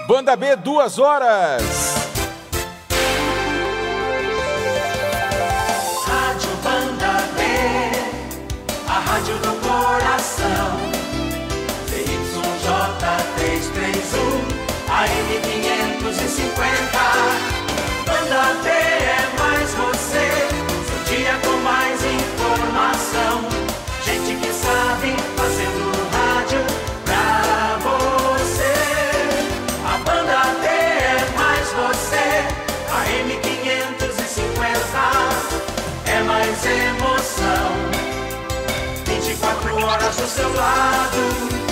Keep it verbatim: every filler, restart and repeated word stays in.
Banda B, duas horas. Rádio Banda B, a rádio do coração. C Y J trezentos e trinta e um, A M quinhentos e cinquenta. Banda B é mais você, seu dia com mais informação. Gente que sabe fazendo rádio pra você. A Banda B é mais você, a M quinhentos e cinquenta é mais emoção. vinte e quatro horas do seu lado.